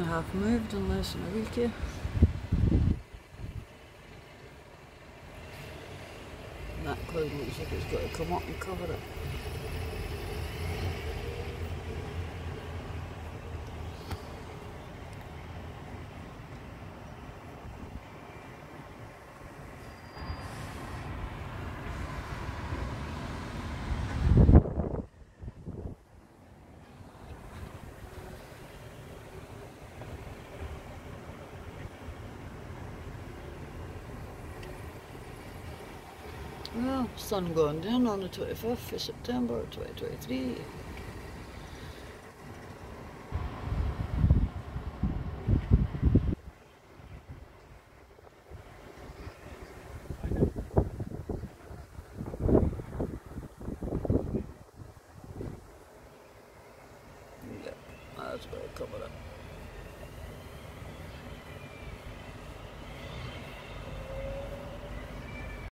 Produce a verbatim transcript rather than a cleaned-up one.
have moved in less than a week here. And that cloud looks like it's got to come up and cover it. Well, sun going down on the twenty-fifth of September twenty twenty-three. Yep, that's going to cover it.